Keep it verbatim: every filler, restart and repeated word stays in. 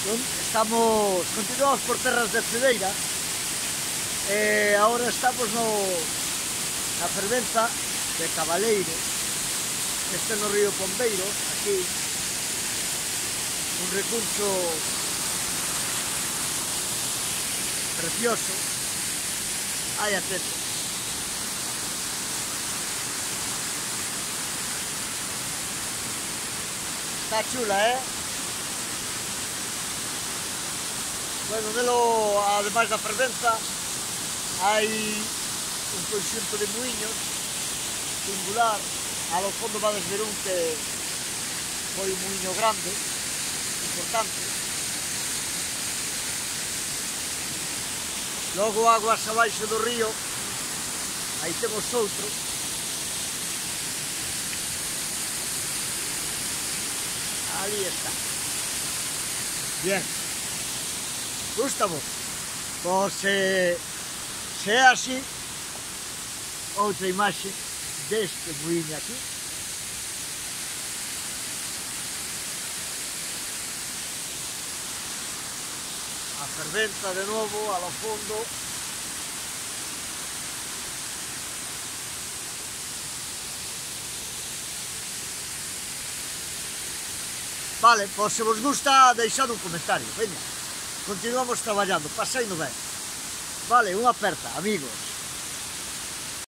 Estamos, continuamos por terras de Cedeira e agora estamos no, na fervenza de Cabaleiro, este no río Pombeiro, aquí, un recurso precioso, aí atento. Está chula, eh? Bueno, nelo, ademais da fervenza, hai un conxunto de muiños singular. Ao fondo vades ver un que foi un muiño grande, importante. Logo aguas abaixo do río, aí temos outro. Ali está. Bien. Gústamo? Pois se, se é así, outra imaxe deste muiño aquí. A fervenza de novo, ao fondo. Vale, pois se vos gusta, deixad un comentario, veña. Continuamos traballando, paseino ben. Vale, unha aperta, amigos.